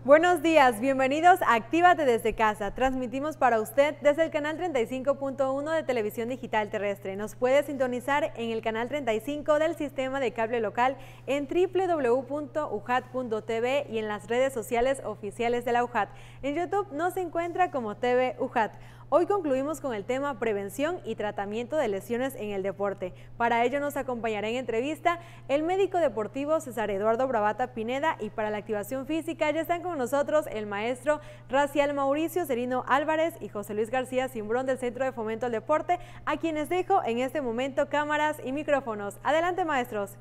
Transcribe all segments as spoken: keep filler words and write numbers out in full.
Buenos días, bienvenidos a Actívate desde casa. Transmitimos para usted desde el canal treinta y cinco punto uno de Televisión Digital Terrestre. Nos puede sintonizar en el canal treinta y cinco del sistema de cable local en w w w punto u j a t punto t v y en las redes sociales oficiales de la U J A T. En YouTube nos encuentra como T V U J A T. Hoy concluimos con el tema prevención y tratamiento de lesiones en el deporte. Para ello nos acompañará en entrevista el médico deportivo César Eduardo Bravata Pineda, y para la activación física ya están con nosotros el maestro Racial Mauricio Serino Álvarez y José Luis García Cimbrón del Centro de Fomento al Deporte, a quienes dejo en este momento cámaras y micrófonos. Adelante, maestros.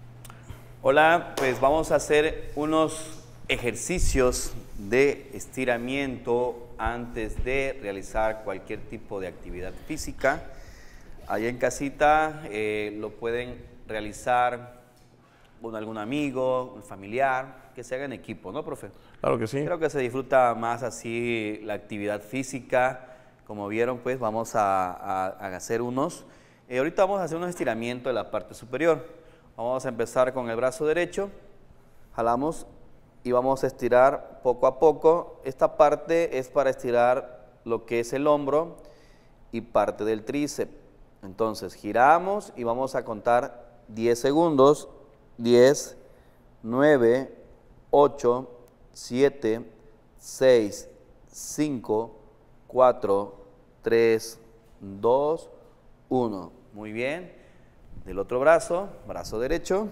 Hola, pues vamos a hacer unos ejercicios de estiramiento antes de realizar cualquier tipo de actividad física. Allá en casita eh, lo pueden realizar con algún amigo, un familiar, que se haga en equipo, ¿no, profe? Claro que sí. Creo que se disfruta más así la actividad física. Como vieron, pues vamos a, a, a hacer unos. Eh, ahorita vamos a hacer un estiramiento de la parte superior. Vamos a empezar con el brazo derecho. Jalamos y vamos a estirar poco a poco. Esta parte es para estirar lo que es el hombro y parte del tríceps. Entonces giramos y vamos a contar diez segundos. diez, nueve, ocho, siete, seis, cinco, cuatro, tres, dos, uno. Muy bien. Del otro brazo, brazo derecho,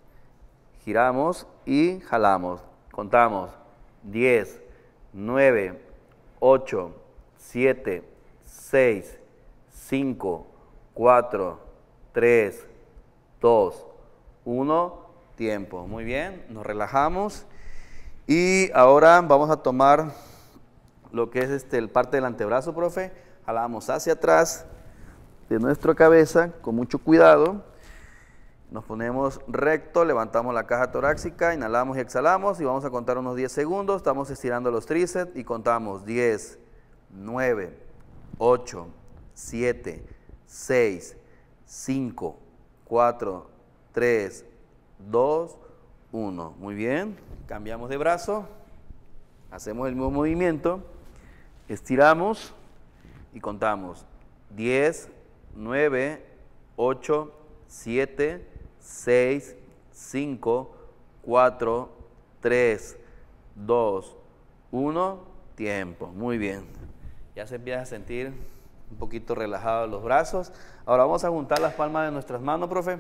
giramos y jalamos. Contamos diez, nueve, ocho, siete, seis, cinco, cuatro, tres, dos, uno, tiempo. Muy bien, nos relajamos y ahora vamos a tomar lo que es este, el parte del antebrazo, profe. Jalamos hacia atrás de nuestra cabeza con mucho cuidado. Nos ponemos recto, levantamos la caja torácica, inhalamos y exhalamos y vamos a contar unos diez segundos. Estamos estirando los tríceps y contamos diez, nueve, ocho, siete, seis, cinco, cuatro, tres, dos, uno. Muy bien, cambiamos de brazo, hacemos el mismo movimiento, estiramos y contamos diez, nueve, ocho, siete, seis, cinco, cuatro, tres, dos, uno, tiempo. Muy bien. Ya se empieza a sentir un poquito relajados los brazos. Ahora vamos a juntar las palmas de nuestras manos, profe.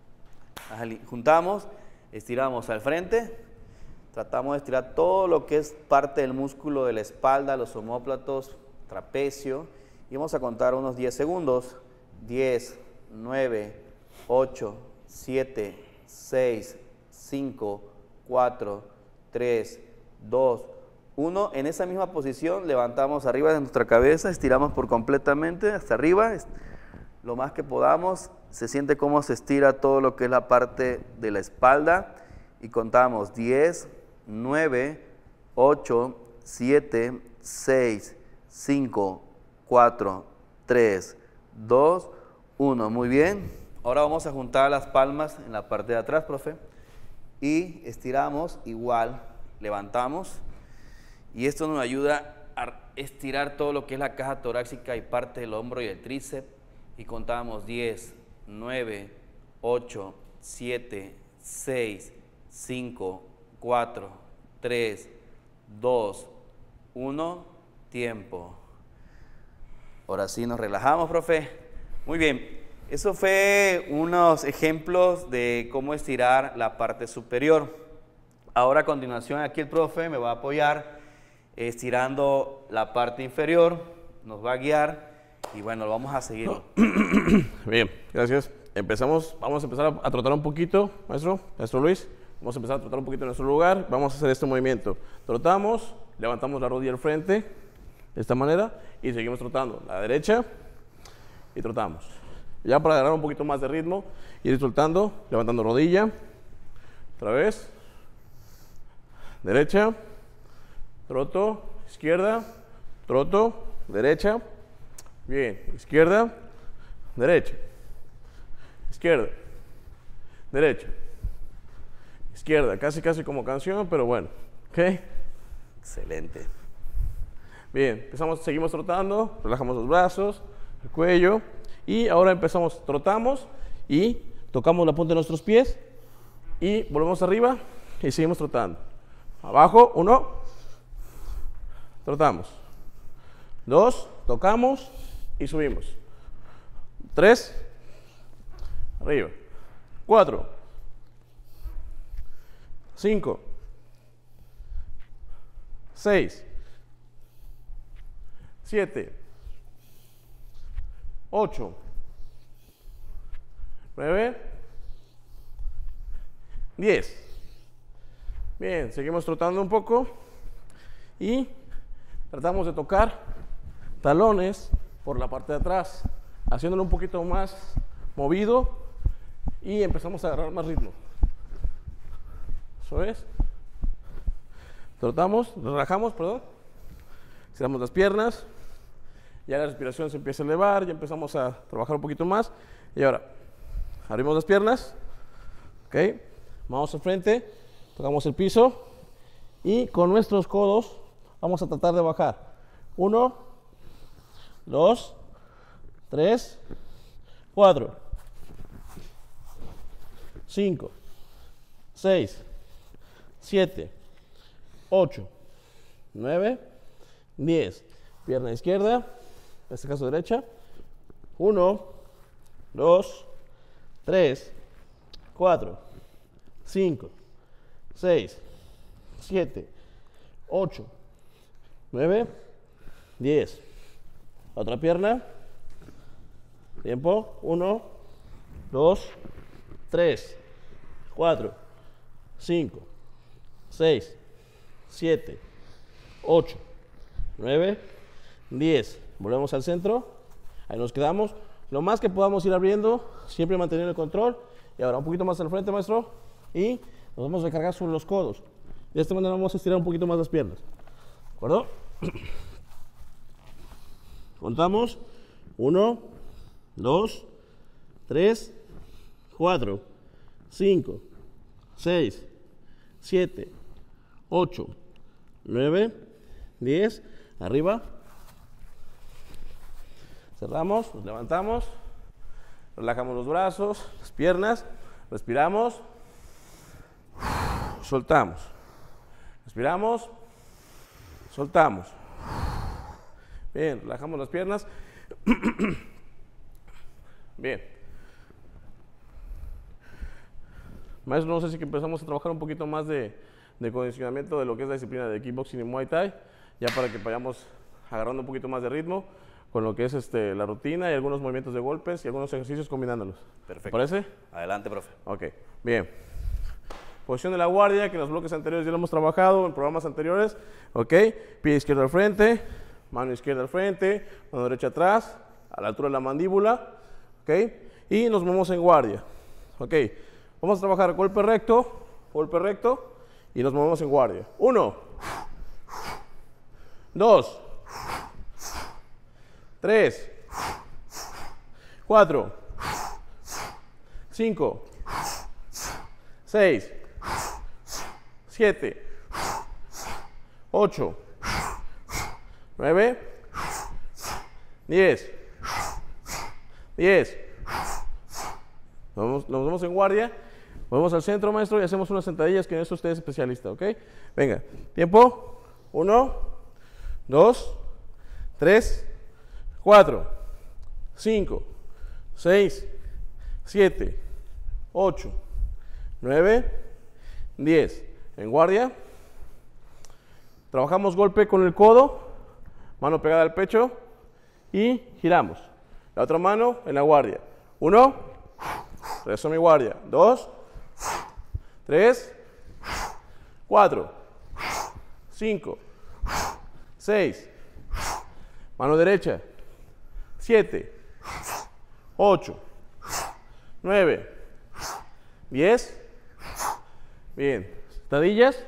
Juntamos, estiramos al frente, tratamos de estirar todo lo que es parte del músculo de la espalda, los omóplatos, trapecio, y vamos a contar unos diez segundos. diez, nueve, ocho, siete, seis, cinco, cuatro, tres, dos, uno. En esa misma posición levantamos arriba de nuestra cabeza, estiramos por completamente hasta arriba, lo más que podamos. Se siente cómo se estira todo lo que es la parte de la espalda y contamos diez, nueve, ocho, siete, seis, cinco, cuatro, tres, dos, uno. Muy bien. Ahora vamos a juntar las palmas en la parte de atrás, profe, y estiramos igual, levantamos, y esto nos ayuda a estirar todo lo que es la caja torácica y parte del hombro y el tríceps, y contamos diez, nueve, ocho, siete, seis, cinco, cuatro, tres, dos, uno, tiempo. Ahora sí nos relajamos, profe. Muy bien. Eso fue unos ejemplos de cómo estirar la parte superior. Ahora a continuación aquí el profe me va a apoyar estirando la parte inferior, nos va a guiar y bueno, lo vamos a seguir. Bien, gracias. Empezamos, vamos a empezar a trotar un poquito, maestro, maestro Luis. Vamos a empezar a trotar un poquito en nuestro lugar. Vamos a hacer este movimiento. Trotamos, levantamos la rodilla al frente, de esta manera, y seguimos trotando. La derecha y trotamos. Ya para agarrar un poquito más de ritmo, ir soltando, levantando rodilla, otra vez, derecha, troto, izquierda, troto, derecha, bien, izquierda, derecha, izquierda, derecha, izquierda, casi casi como canción, pero bueno, ok, Excelente. Bien, empezamos, seguimos trotando, relajamos los brazos, el cuello y ahora empezamos, trotamos y tocamos la punta de nuestros pies y volvemos arriba y seguimos trotando. Abajo, uno, trotamos. Dos, tocamos y subimos. Tres, arriba. Cuatro, cinco, seis, siete, ocho, nueve, diez. Bien, seguimos trotando un poco y tratamos de tocar talones por la parte de atrás, haciéndolo un poquito más movido y empezamos a agarrar más ritmo. Eso es. Trotamos, relajamos, perdón. Estiramos las piernas. Ya la respiración se empieza a elevar, ya empezamos a trabajar un poquito más. Y ahora, abrimos las piernas. Ok. Vamos al frente, tocamos el piso y con nuestros codos vamos a tratar de bajar. Uno, dos, tres, cuatro, cinco, seis, siete, ocho, nueve, diez. Pierna izquierda, en este caso derecha. uno, dos, tres, cuatro, cinco, seis, siete, ocho, nueve, diez. Otra pierna. Tiempo. uno, dos, tres, cuatro, cinco, seis, siete, ocho, nueve, diez. Volvemos al centro. Ahí nos quedamos. Lo más que podamos ir abriendo, siempre manteniendo el control. Y ahora un poquito más al frente, maestro. Y nos vamos a recargar sobre los codos. De esta manera vamos a estirar un poquito más las piernas. ¿De acuerdo? Contamos. uno, dos, tres, cuatro, cinco, seis, siete, ocho, nueve, diez. Arriba. Cerramos, nos levantamos. Relajamos los brazos, las piernas. Respiramos. Soltamos. Respiramos. Soltamos. Bien, relajamos las piernas. Bien. Maestro, no sé si que empezamos a trabajar un poquito más de, de condicionamiento de lo que es la disciplina de kickboxing y Muay Thai, ya para que vayamos agarrando un poquito más de ritmo con lo que es este, la rutina y algunos movimientos de golpes y algunos ejercicios combinándolos. Perfecto. ¿Parece? Adelante, profe. Ok, bien. Posición de la guardia, que en los bloques anteriores ya lo hemos trabajado en programas anteriores. Ok, pie izquierdo al frente, mano izquierda al frente, mano derecha atrás, a la altura de la mandíbula. Ok, y nos movemos en guardia. Ok, vamos a trabajar golpe recto, golpe recto, y nos movemos en guardia. Uno, dos, tres, cuatro, cinco, seis, siete, ocho, nueve, diez, diez. Nos vamos en guardia, vamos al centro, maestro, y hacemos unas sentadillas, que en eso usted es especialista, ¿ok? Venga, tiempo, uno, dos, tres, cuatro, cinco, seis, siete, ocho, nueve, diez. En guardia. Trabajamos golpe con el codo, mano pegada al pecho y giramos. La otra mano en la guardia. Uno, regreso a mi guardia. Dos, tres, cuatro, cinco, seis, mano derecha, siete, ocho, nueve, diez. Bien. Sentadillas.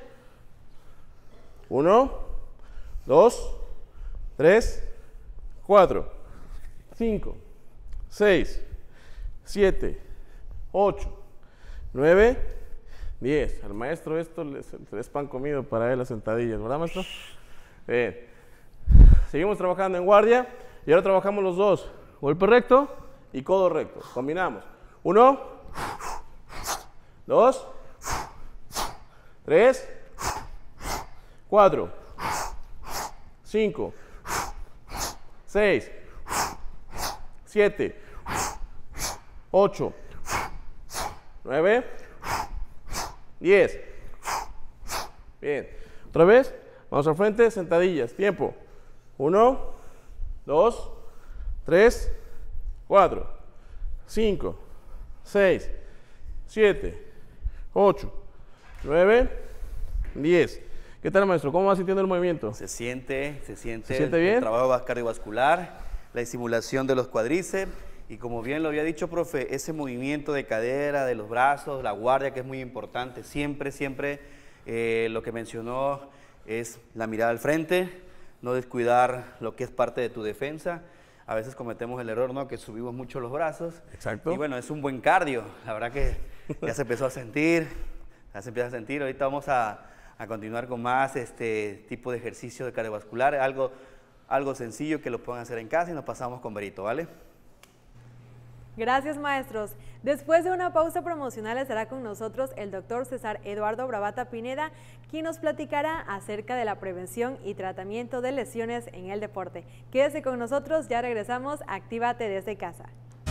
Uno, dos, tres, cuatro, cinco, seis, siete, ocho, nueve, diez. Al maestro esto les, es pan comido para él las sentadillas, ¿verdad, maestro? Bien. Seguimos trabajando en guardia y ahora trabajamos los dos. Golpe recto y codo recto. Combinamos. Uno, dos, tres, cuatro, cinco, seis, siete, ocho, nueve, diez. Bien. Otra vez. Vamos al frente. Sentadillas. Tiempo. uno, dos, tres, cuatro, cinco, seis, siete, ocho, nueve, diez. ¿Qué tal, maestro? ¿Cómo va sintiendo el movimiento? Se siente, se siente, ¿Se siente el, bien? el trabajo cardiovascular, la estimulación de los cuádriceps y como bien lo había dicho, profe, ese movimiento de cadera, de los brazos, la guardia que es muy importante. Siempre, siempre eh, lo que mencionó es la mirada al frente, no descuidar lo que es parte de tu defensa. A veces cometemos el error, ¿no? Que subimos mucho los brazos. Exacto. Y bueno, es un buen cardio. La verdad que ya se empezó a sentir, ya se empieza a sentir. Ahorita vamos a, a continuar con más este tipo de ejercicio de cardiovascular, algo, algo sencillo que lo puedan hacer en casa y nos pasamos con Berito, ¿vale? Gracias, maestros. Después de una pausa promocional estará con nosotros el doctor César Eduardo Bravata Pineda, quien nos platicará acerca de la prevención y tratamiento de lesiones en el deporte. Quédese con nosotros, ya regresamos a Actívate desde casa.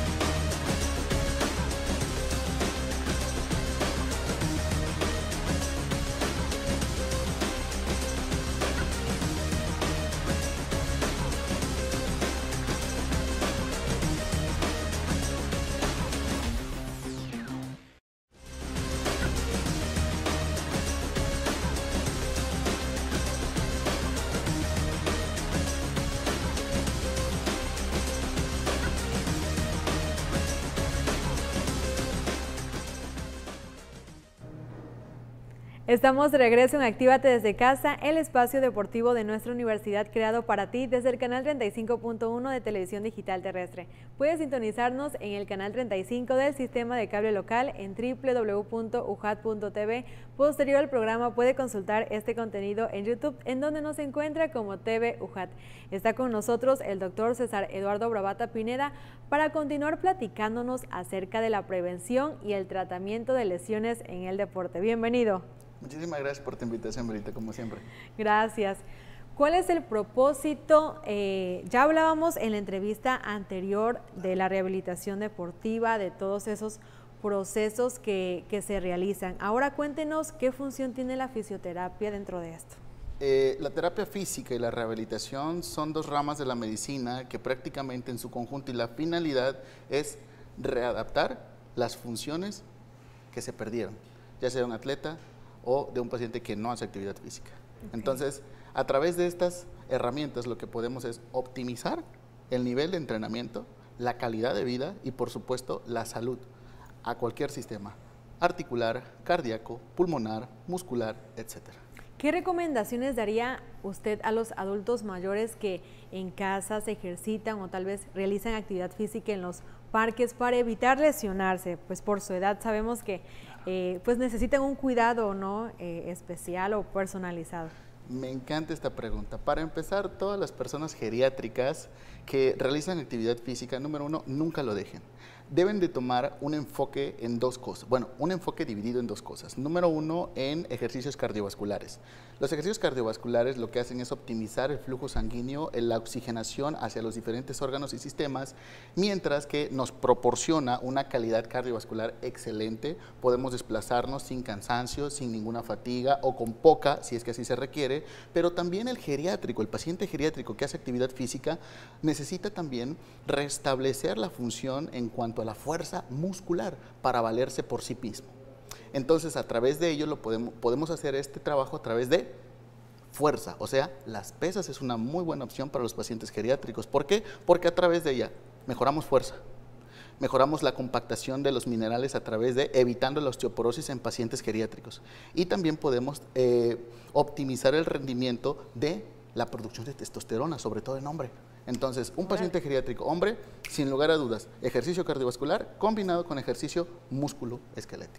Estamos de regreso en Actívate desde casa, el espacio deportivo de nuestra universidad creado para ti desde el canal treinta y cinco punto uno de Televisión Digital Terrestre. Puedes sintonizarnos en el canal treinta y cinco del sistema de cable local en w w w punto u j a t punto t v. Posterior al programa puede consultar este contenido en YouTube, en donde nos encuentra como T V U J A T. Está con nosotros el doctor César Eduardo Bravata Pineda para continuar platicándonos acerca de la prevención y el tratamiento de lesiones en el deporte. Bienvenido. Muchísimas gracias por tu invitación, Berita, como siempre. Gracias. ¿Cuál es el propósito? Eh, ya hablábamos en la entrevista anterior de la rehabilitación deportiva, de todos esos procesos que, que se realizan. Ahora cuéntenos qué función tiene la fisioterapia dentro de esto. Eh, la terapia física y la rehabilitación son dos ramas de la medicina que prácticamente en su conjunto y la finalidad es readaptar las funciones que se perdieron, ya sea un atleta o de un paciente que no hace actividad física. Okay. Entonces, a través de estas herramientas lo que podemos es optimizar el nivel de entrenamiento, la calidad de vida y por supuesto la salud a cualquier sistema articular, cardíaco, pulmonar, muscular, etcétera. ¿Qué recomendaciones daría usted a los adultos mayores que en casa se ejercitan o tal vez realizan actividad física en los parques para evitar lesionarse? Pues por su edad sabemos que eh, pues necesitan un cuidado, ¿no? eh, especial o personalizado. Me encanta esta pregunta. Para empezar, todas las personas geriátricas que realizan actividad física, número uno, nunca lo dejen. Deben de tomar un enfoque en dos cosas. Bueno, un enfoque dividido en dos cosas. Número uno, en ejercicios cardiovasculares. Los ejercicios cardiovasculares lo que hacen es optimizar el flujo sanguíneo, la oxigenación hacia los diferentes órganos y sistemas, mientras que nos proporciona una calidad cardiovascular excelente. Podemos desplazarnos sin cansancio, sin ninguna fatiga o con poca, si es que así se requiere, pero también el geriátrico, el paciente geriátrico que hace actividad física, necesita también restablecer la función en cuanto a la fuerza muscular para valerse por sí mismo. Entonces, a través de ello lo podemos, podemos hacer este trabajo a través de fuerza, o sea, las pesas es una muy buena opción para los pacientes geriátricos. ¿Por qué? Porque a través de ella mejoramos fuerza, mejoramos la compactación de los minerales a través de evitando la osteoporosis en pacientes geriátricos y también podemos eh, optimizar el rendimiento de la producción de testosterona, sobre todo en hombre. Entonces, un paciente geriátrico, hombre, sin lugar a dudas, ejercicio cardiovascular combinado con ejercicio músculo esquelético.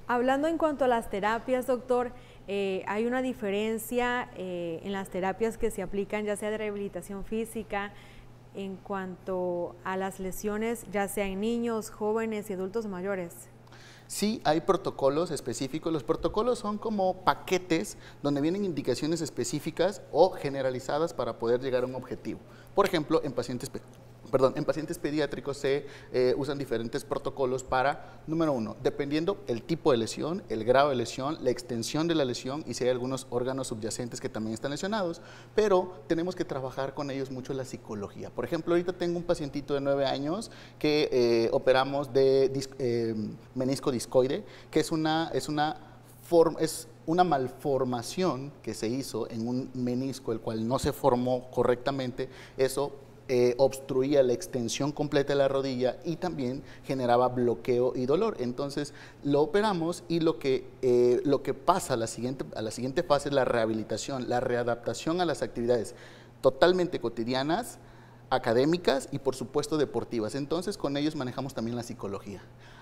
Hablando en cuanto a las terapias, doctor, eh, ¿hay una diferencia eh, en las terapias que se aplican, ya sea de rehabilitación física, en cuanto a las lesiones, ya sea en niños, jóvenes y adultos mayores? Sí, hay protocolos específicos. Los protocolos son como paquetes donde vienen indicaciones específicas o generalizadas para poder llegar a un objetivo. Por ejemplo, en pacientes, perdón, en pacientes pediátricos se eh, usan diferentes protocolos para, número uno, dependiendo el tipo de lesión, el grado de lesión, la extensión de la lesión y si hay algunos órganos subyacentes que también están lesionados, pero tenemos que trabajar con ellos mucho la psicología. Por ejemplo, ahorita tengo un pacientito de nueve años que eh, operamos de dis, eh, menisco discoide, que es una, es una forma, es una malformación que se hizo en un menisco, el cual no se formó correctamente. Eso Eh, obstruía la extensión completa de la rodilla y también generaba bloqueo y dolor. Entonces lo operamos y lo que, eh, lo que pasa a la, siguiente, a la siguiente fase es la rehabilitación, la readaptación a las actividades totalmente cotidianas, académicas y por supuesto deportivas. Entonces con ellos manejamos también la psicología.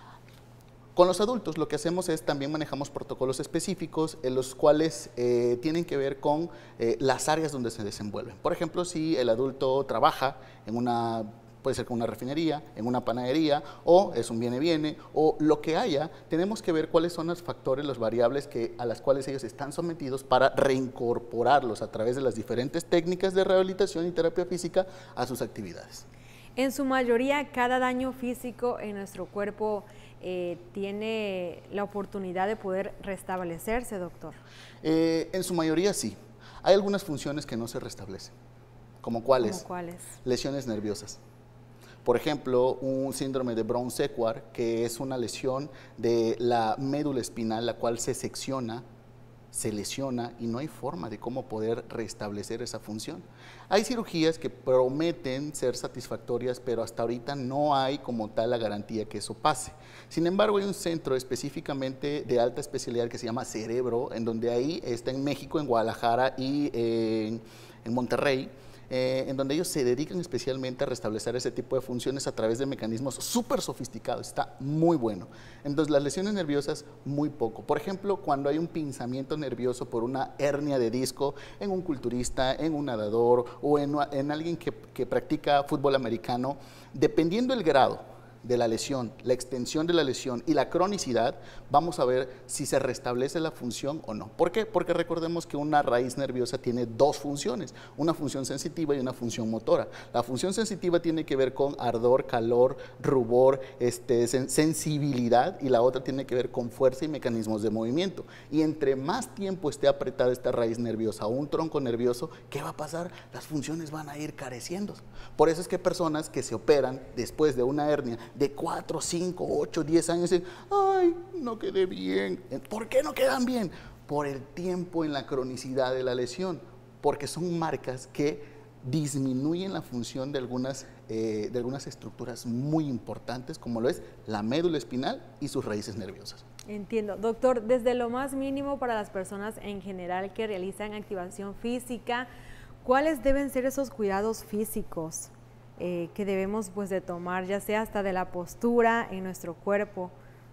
Con los adultos lo que hacemos es también manejamos protocolos específicos en los cuales eh, tienen que ver con eh, las áreas donde se desenvuelven. Por ejemplo, si el adulto trabaja en una, puede ser con una refinería, en una panadería, o es un viene-viene, o lo que haya, tenemos que ver cuáles son los factores, los variables que, a las cuales ellos están sometidos para reincorporarlos a través de las diferentes técnicas de rehabilitación y terapia física a sus actividades. En su mayoría, cada daño físico en nuestro cuerpo eh, tiene la oportunidad de poder restablecerse, doctor. Eh, en su mayoría sí. Hay algunas funciones que no se restablecen. ¿Como cuáles? ¿Cómo cuáles? Lesiones nerviosas. Por ejemplo, un síndrome de Brown-Séquard, que es una lesión de la médula espinal, la cual se secciona, se lesiona y no hay forma de cómo poder restablecer esa función. Hay cirugías que prometen ser satisfactorias, pero hasta ahorita no hay como tal la garantía que eso pase. Sin embargo, hay un centro específicamente de alta especialidad que se llama Cerebro, en donde ahí está en México, en Guadalajara y en, en Monterrey, Eh, en donde ellos se dedican especialmente a restablecer ese tipo de funciones a través de mecanismos súper sofisticados. Está muy bueno. Entonces, las lesiones nerviosas, muy poco. Por ejemplo, cuando hay un pinzamiento nervioso por una hernia de disco en un culturista, en un nadador o en, en alguien que, que practica fútbol americano, dependiendo el grado de la lesión, la extensión de la lesión y la cronicidad, vamos a ver si se restablece la función o no. ¿Por qué? Porque recordemos que una raíz nerviosa tiene dos funciones, una función sensitiva y una función motora. La función sensitiva tiene que ver con ardor, calor, rubor, este, sen sensibilidad, y la otra tiene que ver con fuerza y mecanismos de movimiento. Y entre más tiempo esté apretada esta raíz nerviosa o un tronco nervioso, ¿qué va a pasar? Las funciones van a ir careciendo. Por eso es que personas que se operan después de una hernia de cuatro, cinco, ocho, diez años, dicen, ay, no quedé bien. ¿Por qué no quedan bien? Por el tiempo en la cronicidad de la lesión, porque son marcas que disminuyen la función de algunas, eh, de algunas estructuras muy importantes, como lo es la médula espinal y sus raíces nerviosas. Entiendo. Doctor, desde lo más mínimo para las personas en general que realizan activación física, ¿cuáles deben ser esos cuidados físicos Eh, que debemos pues de tomar, ya sea hasta de la postura en nuestro cuerpo?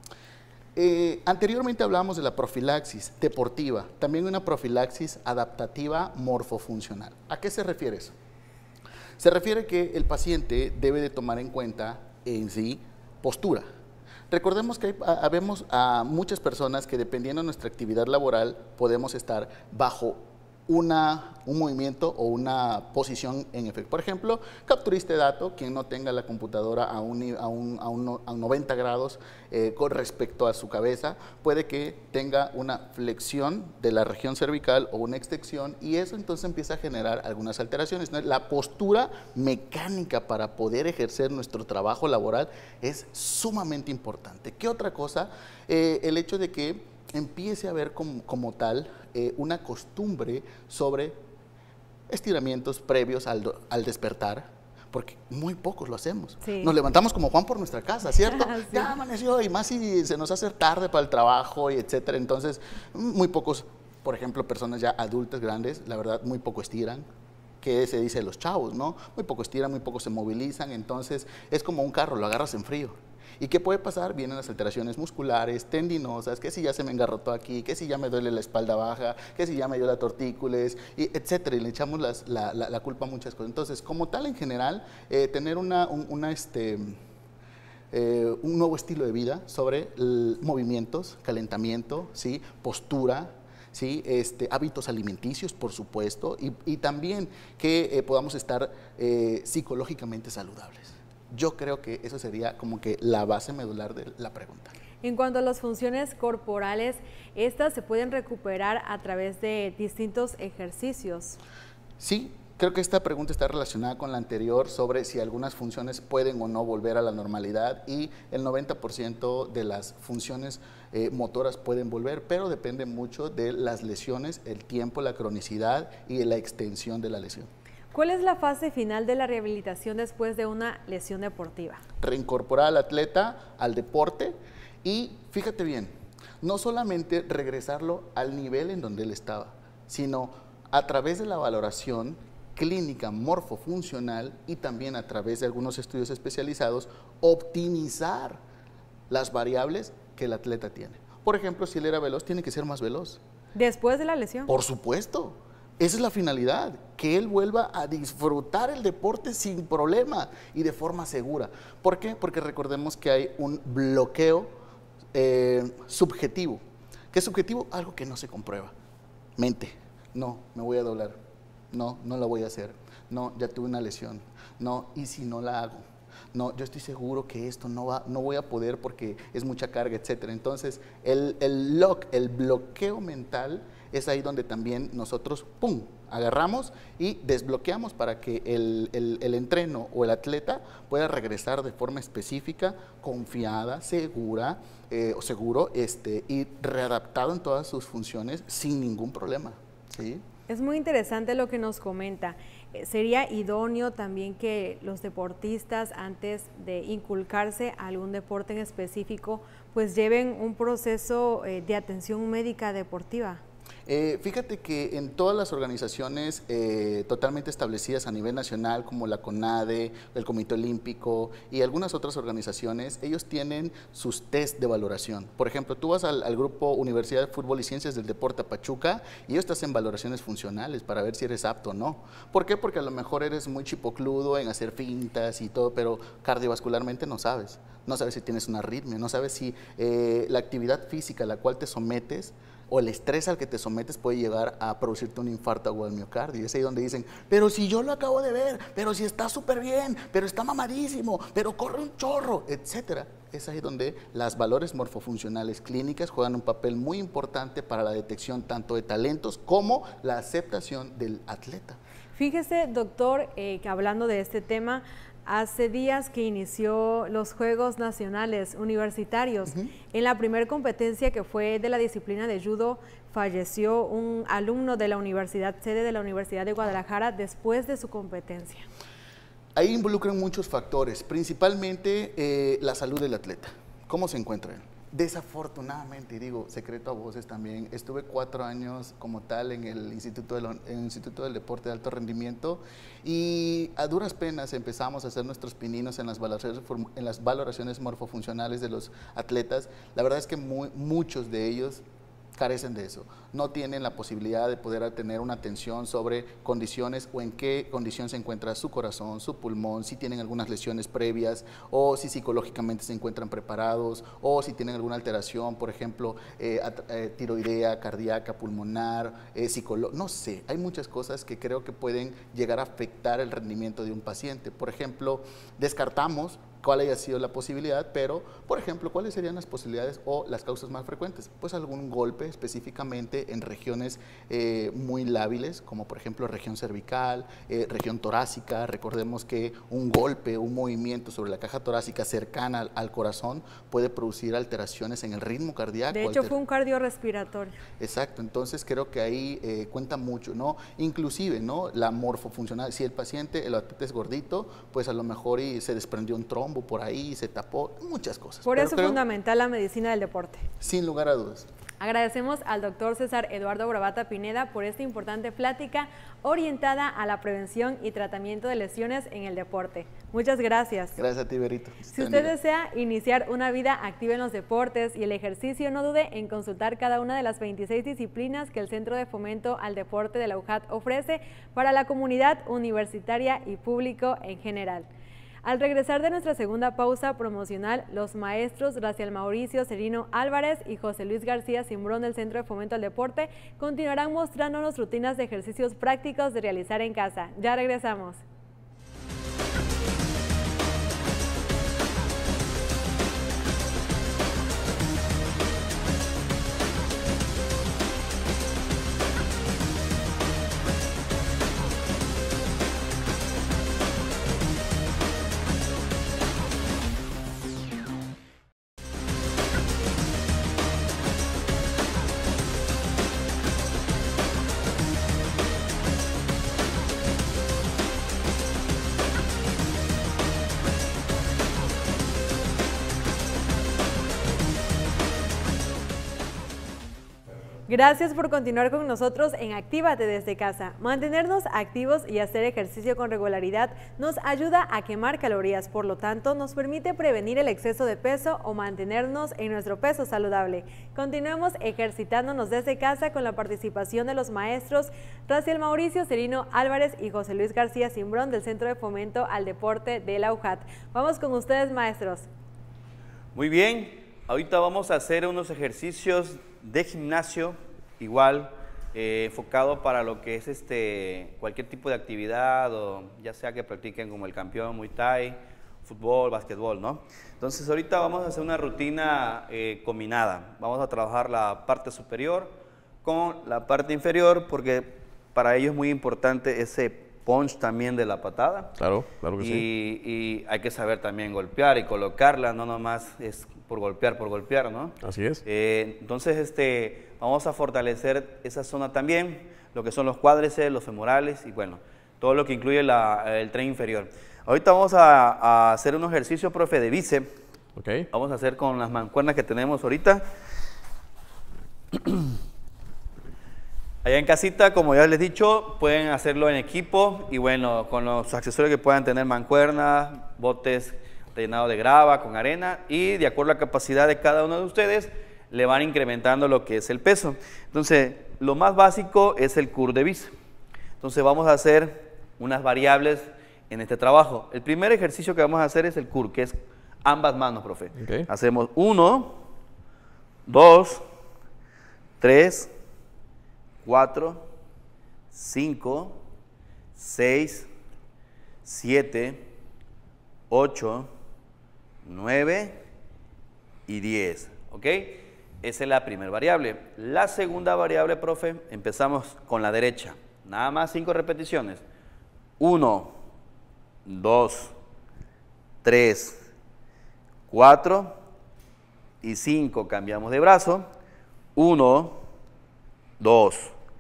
Eh, anteriormente hablábamos de la profilaxis deportiva, también una profilaxis adaptativa morfofuncional. ¿A qué se refiere eso? Se refiere que el paciente debe de tomar en cuenta en sí postura. Recordemos que hay, habemos a muchas personas que dependiendo de nuestra actividad laboral podemos estar bajo Una, un movimiento o una posición en efecto. Por ejemplo, capturista de datos, quien no tenga la computadora a un, a un, a un, a un noventa grados eh, con respecto a su cabeza, puede que tenga una flexión de la región cervical o una extensión, y eso entonces empieza a generar algunas alteraciones. La postura mecánica para poder ejercer nuestro trabajo laboral es sumamente importante. ¿Qué otra cosa? Eh, el hecho de que empiece a ver como, como tal eh, una costumbre sobre estiramientos previos al, al despertar, porque muy pocos lo hacemos. Sí. Nos levantamos como Juan por nuestra casa, ¿cierto? Sí. Ya amaneció, y más si se nos hace tarde para el trabajo, y etcétera. Entonces, muy pocos, por ejemplo, personas ya adultas, grandes, la verdad, muy poco estiran. ¿Qué se dice de los chavos, no? Muy poco estiran, muy poco se movilizan, entonces es como un carro, lo agarras en frío. ¿Y qué puede pasar? Vienen las alteraciones musculares, tendinosas, que si ya se me engarrotó aquí, que si ya me duele la espalda baja, que si ya me dio la tortícolis, y etcétera, y le echamos las, la, la, la culpa a muchas cosas. Entonces, como tal, en general, eh, tener una, un, una este, eh, un nuevo estilo de vida sobre el, movimientos, calentamiento, ¿sí? Postura, ¿sí? Este, hábitos alimenticios, por supuesto, y, y también que eh, podamos estar eh, psicológicamente saludables. Yo creo que eso sería como que la base medular de la pregunta. En cuanto a las funciones corporales, estas se pueden recuperar a través de distintos ejercicios. Sí, creo que esta pregunta está relacionada con la anterior sobre si algunas funciones pueden o no volver a la normalidad, y el noventa por ciento de las funciones eh, motoras pueden volver, pero depende mucho de las lesiones, el tiempo, la cronicidad y de la extensión de la lesión. ¿Cuál es la fase final de la rehabilitación después de una lesión deportiva? Reincorporar al atleta al deporte y, fíjate bien, no solamente regresarlo al nivel en donde él estaba, sino a través de la valoración clínica morfofuncional y también a través de algunos estudios especializados, optimizar las variables que el atleta tiene. Por ejemplo, si él era veloz, tiene que ser más veloz. ¿Después de la lesión? Por supuesto. Esa es la finalidad, que él vuelva a disfrutar el deporte sin problema y de forma segura. ¿Por qué? Porque recordemos que hay un bloqueo eh, subjetivo. ¿Qué es subjetivo? Algo que no se comprueba. Mente, no, me voy a doblar. No, no la voy a hacer. No, ya tuve una lesión. No, ¿y si no la hago? No, yo estoy seguro que esto no va, no voy a poder porque es mucha carga, etcétera. Entonces, el, el lock, el bloqueo mental, es ahí donde también nosotros, ¡pum!, agarramos y desbloqueamos para que el, el, el entreno o el atleta pueda regresar de forma específica, confiada, segura, eh, o seguro, este, y readaptado en todas sus funciones sin ningún problema, ¿sí? Es muy interesante lo que nos comenta. ¿Sería idóneo también que los deportistas, antes de inculcarse a algún deporte en específico, pues lleven un proceso eh, de atención médica deportiva? Eh, fíjate que en todas las organizaciones eh, totalmente establecidas a nivel nacional, como la CONADE, el Comité Olímpico y algunas otras organizaciones, ellos tienen sus test de valoración. Por ejemplo, tú vas al, al grupo Universidad de Fútbol y Ciencias del Deporte a Pachuca y ellos te hacen valoraciones funcionales para ver si eres apto o no. ¿Por qué? Porque a lo mejor eres muy chipocludo en hacer fintas y todo, pero cardiovascularmente no sabes. No sabes si tienes una arritmia, no sabes si eh, la actividad física a la cual te sometes o el estrés al que te sometes puede llegar a producirte un infarto agudo al miocardio. Y es ahí donde dicen, pero si yo lo acabo de ver, pero si está súper bien, pero está mamadísimo, pero corre un chorro, etcétera. Es ahí donde las valores morfofuncionales clínicas juegan un papel muy importante para la detección tanto de talentos como la aceptación del atleta. Fíjese, doctor, eh, que hablando de este tema, hace días que inició los Juegos Nacionales Universitarios. Uh-huh. En la primera competencia, que fue de la disciplina de judo, falleció un alumno de la universidad, sede de la Universidad de Guadalajara, después de su competencia. Ahí involucran muchos factores, principalmente eh, la salud del atleta. ¿Cómo se encuentra él? Desafortunadamente, y digo, secreto a voces también, estuve cuatro años como tal en el Instituto, de lo, en el Instituto del Deporte de Alto Rendimiento y a duras penas empezamos a hacer nuestros pininos en las valoraciones, en las valoraciones morfofuncionales de los atletas. La verdad es que muy, muchos de ellos carecen de eso, no tienen la posibilidad de poder tener una atención sobre condiciones o en qué condición se encuentra su corazón, su pulmón, si tienen algunas lesiones previas o si psicológicamente se encuentran preparados o si tienen alguna alteración, por ejemplo, eh, eh, tiroidea, cardíaca, pulmonar, eh, psicológica, no sé, hay muchas cosas que creo que pueden llegar a afectar el rendimiento de un paciente. Por ejemplo, descartamos cuál haya sido la posibilidad, pero, por ejemplo, ¿cuáles serían las posibilidades o las causas más frecuentes? Pues algún golpe específicamente en regiones eh, muy lábiles, como por ejemplo región cervical, eh, región torácica. Recordemos que un golpe, un movimiento sobre la caja torácica cercana al, al corazón puede producir alteraciones en el ritmo cardíaco. De hecho, fue un cardiorrespiratorio. Exacto, entonces creo que ahí eh, cuenta mucho, ¿no? Inclusive, ¿no? La morfofuncional, si el paciente, el atleta es gordito, pues a lo mejor y se desprendió un trombo por ahí, se tapó, muchas cosas. Por Pero eso es creo, fundamental la medicina del deporte. Sin lugar a dudas. Agradecemos al doctor César Eduardo Bravata Pineda por esta importante plática orientada a la prevención y tratamiento de lesiones en el deporte. Muchas gracias. Gracias a ti, Berito. Si usted desea iniciar una vida activa en los deportes y el ejercicio, no dude en consultar cada una de las veintiséis disciplinas que el Centro de Fomento al Deporte de la U J A T ofrece para la comunidad universitaria y público en general. Al regresar de nuestra segunda pausa promocional, los maestros Raciel Mauricio Serino Álvarez y José Luis García Cimbrón del Centro de Fomento al Deporte continuarán mostrándonos rutinas de ejercicios prácticos de realizar en casa. Ya regresamos. Gracias por continuar con nosotros en Actívate desde casa. Mantenernos activos y hacer ejercicio con regularidad nos ayuda a quemar calorías, por lo tanto nos permite prevenir el exceso de peso o mantenernos en nuestro peso saludable. Continuemos ejercitándonos desde casa con la participación de los maestros Raciel Mauricio Serino Álvarez y José Luis García Cimbrón del Centro de Fomento al Deporte de la U J A T. Vamos con ustedes, maestros. Muy bien, ahorita vamos a hacer unos ejercicios de gimnasio, igual eh, enfocado para lo que es este cualquier tipo de actividad, o ya sea que practiquen como el campeón, Muay Thai, fútbol, básquetbol, ¿no? Entonces ahorita vamos a hacer una rutina eh, combinada. Vamos a trabajar la parte superior con la parte inferior, porque para ello es muy importante ese punch también de la patada. Claro, claro que y, sí. Y hay que saber también golpear y colocarla, no nomás es por golpear, por golpear, ¿no? Así es. Eh, entonces, este, vamos a fortalecer esa zona también, lo que son los cuádriceps, los femorales y bueno, todo lo que incluye la, el tren inferior. Ahorita vamos a, a hacer un ejercicio, profe, de bíceps. Okay. Vamos a hacer con las mancuernas que tenemos ahorita. Allá en casita, como ya les he dicho, pueden hacerlo en equipo y bueno, con los accesorios que puedan tener, mancuernas, botes rellenados de grava, con arena, y de acuerdo a la capacidad de cada uno de ustedes, le van incrementando lo que es el peso. Entonces, lo más básico es el curl de bíceps. Entonces, vamos a hacer unas variables en este trabajo. El primer ejercicio que vamos a hacer es el curl, que es ambas manos, profe. Okay. Hacemos uno, dos, tres, cuatro, cinco, seis, siete, ocho, nueve y diez, ¿ok? Esa es la primera variable. La segunda variable, profe, empezamos con la derecha. Nada más cinco repeticiones. uno, dos, tres, cuatro y cinco. Cambiamos de brazo. uno, dos,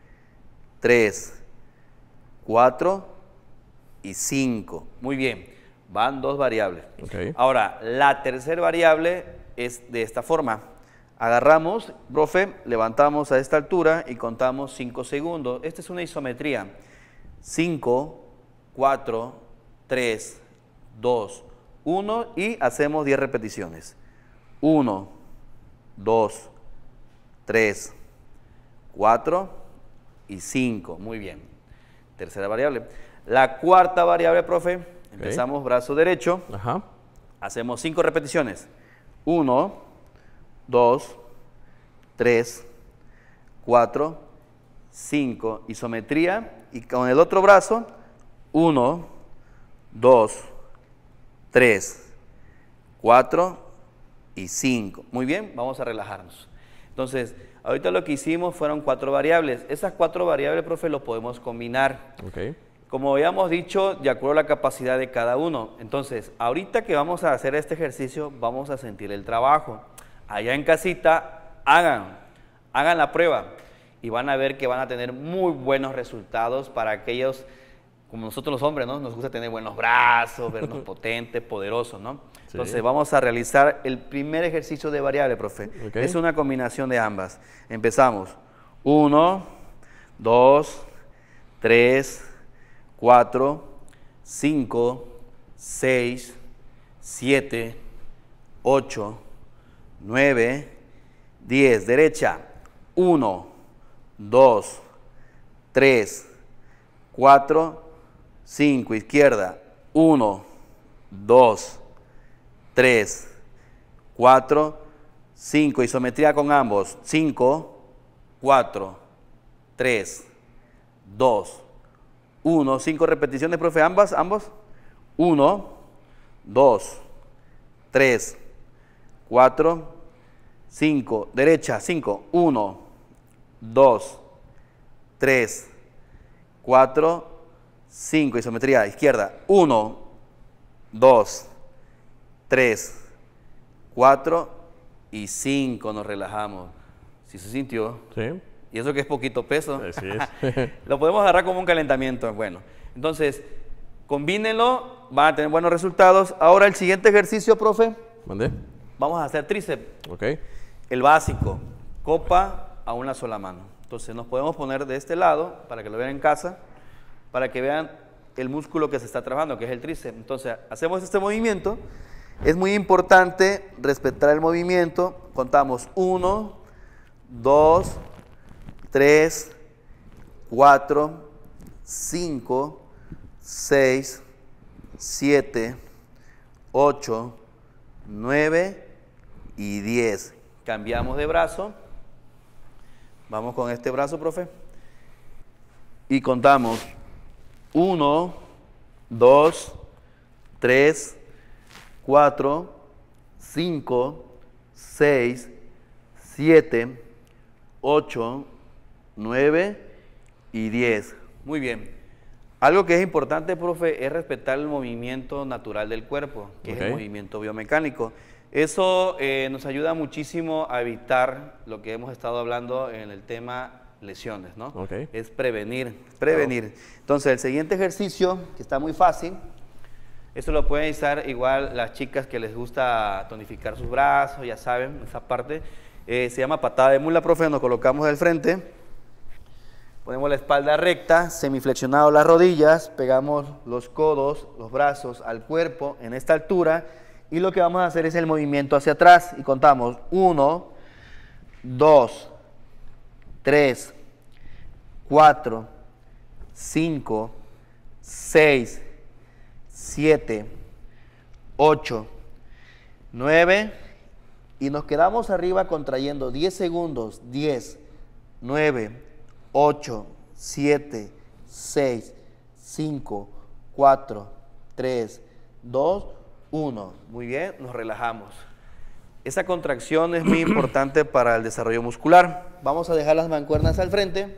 tres, cuatro y cinco. Muy bien. Van dos variables. Okay. Ahora, la tercera variable es de esta forma. Agarramos, profe, levantamos a esta altura y contamos cinco segundos. Esta es una isometría. cinco, cuatro, tres, dos, uno y hacemos diez repeticiones. uno, dos, tres, cuatro y cinco. Muy bien. Tercera variable. La cuarta variable, profe. Empezamos okay. Brazo derecho. Ajá. Hacemos cinco repeticiones. uno, dos, tres, cuatro, cinco. Isometría. Y con el otro brazo. uno, dos, tres, cuatro y cinco. Muy bien, vamos a relajarnos. Entonces, ahorita lo que hicimos fueron cuatro variables. Esas cuatro variables, profe, lo podemos combinar. Okay. Como habíamos dicho, de acuerdo a la capacidad de cada uno. Entonces, ahorita que vamos a hacer este ejercicio, vamos a sentir el trabajo. Allá en casita, hagan, hagan la prueba y van a ver que van a tener muy buenos resultados para aquellos como nosotros los hombres, ¿no? Nos gusta tener buenos brazos, vernos potentes, poderosos, ¿no? Sí. Entonces vamos a realizar el primer ejercicio de variable, profe. Okay. Es una combinación de ambas. Empezamos. Uno, dos, tres, cuatro, cinco, seis, siete, ocho, nueve, diez. Derecha. Uno, dos, tres, cuatro, cinco. Izquierda. Uno, dos, tres, cuatro, cinco. Isometría con ambos. cinco, cuatro, tres, dos, uno. cinco repeticiones, profe. Ambas, ambos. uno, dos, tres, cuatro, cinco. Derecha. cinco. uno, dos, tres, cuatro, cinco. Isometría. Izquierda. uno, dos, tres, cuatro y cinco. Nos relajamos. ¿Sí se sintió? Sí. Y eso que es poquito peso. Así es. Lo podemos agarrar como un calentamiento. Bueno, entonces, combínenlo, van a tener buenos resultados. Ahora el siguiente ejercicio, profe. ¿Mandé? Vamos a hacer tríceps. Ok. El básico, copa a una sola mano. Entonces nos podemos poner de este lado, para que lo vean en casa, para que vean el músculo que se está trabajando, que es el tríceps. Entonces, hacemos este movimiento. Es muy importante respetar el movimiento. Contamos uno, dos, tres, cuatro, cinco, seis, siete, ocho, nueve y diez. Cambiamos de brazo. Vamos con este brazo, profe. Y contamos uno, dos, tres, cuatro, cinco, seis, siete, ocho, nueve y diez. Muy bien. Algo que es importante, profe, es respetar el movimiento natural del cuerpo, que Okay. es el movimiento biomecánico. Eso eh, nos ayuda muchísimo a evitar lo que hemos estado hablando en el tema lesiones, ¿no? Okay. Es prevenir, prevenir. Entonces, el siguiente ejercicio, que está muy fácil, eso lo pueden usar igual las chicas que les gusta tonificar sus brazos, ya saben, esa parte. Eh, se llama patada de mula, profe. Nos colocamos al frente, ponemos la espalda recta, semiflexionado las rodillas, pegamos los codos, los brazos al cuerpo en esta altura y lo que vamos a hacer es el movimiento hacia atrás y contamos uno, dos, tres, cuatro, cinco, seis, siete, ocho, nueve y nos quedamos arriba contrayendo diez segundos. diez, nueve, ocho, siete, seis, cinco, cuatro, tres, dos, uno. Muy bien, nos relajamos. Esa contracción es muy importante para el desarrollo muscular. Vamos a dejar las mancuernas al frente.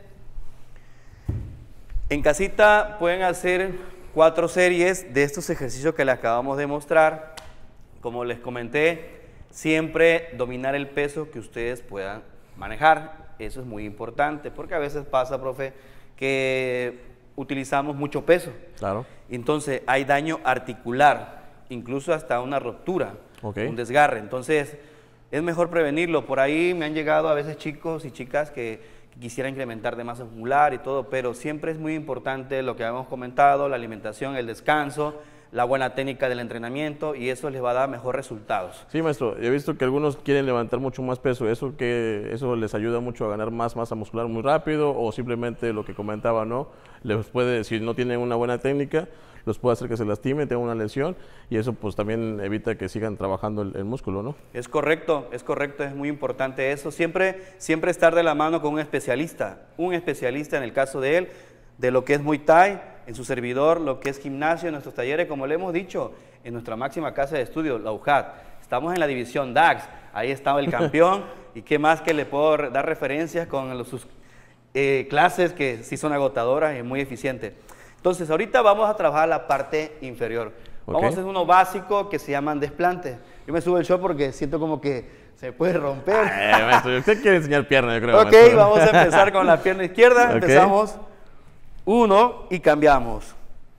En casita pueden hacer cuatro series de estos ejercicios que les acabamos de mostrar. Como les comenté, siempre dominar el peso que ustedes puedan manejar. Eso es muy importante porque a veces pasa, profe, que utilizamos mucho peso. Claro. Entonces hay daño articular, incluso hasta una ruptura, Okay. un desgarre. Entonces es mejor prevenirlo. Por ahí me han llegado a veces chicos y chicas que, que quisieran incrementar de masa muscular y todo, pero siempre es muy importante lo que hemos comentado, la alimentación, el descanso, la buena técnica del entrenamiento y eso les va a dar mejores resultados. Sí, maestro, he visto que algunos quieren levantar mucho más peso, ¿eso que eso les ayuda mucho a ganar más masa muscular muy rápido o simplemente lo que comentaba, ¿no? Les puede, si no tienen una buena técnica, los puede hacer que se lastimen, tengan una lesión y eso pues también evita que sigan trabajando el, el músculo, ¿no? Es correcto, es correcto, es muy importante eso. Siempre, siempre estar de la mano con un especialista, un especialista en el caso de él, de lo que es Muay Thai, en su servidor, lo que es gimnasio, en nuestros talleres, como le hemos dicho, en nuestra máxima casa de estudio, la U J A T. Estamos en la división D A X, ahí estaba el campeón y qué más que le puedo dar referencias con los, sus eh, clases que sí son agotadoras y muy eficientes. Entonces, ahorita vamos a trabajar la parte inferior. Okay. Vamos a hacer uno básico que se llaman desplantes. Yo me subo el show porque siento como que se puede romper. Eh, maestro, usted quiere enseñar pierna, yo creo. Ok, maestro. vamos a empezar con la pierna izquierda. Okay. Empezamos uno y cambiamos.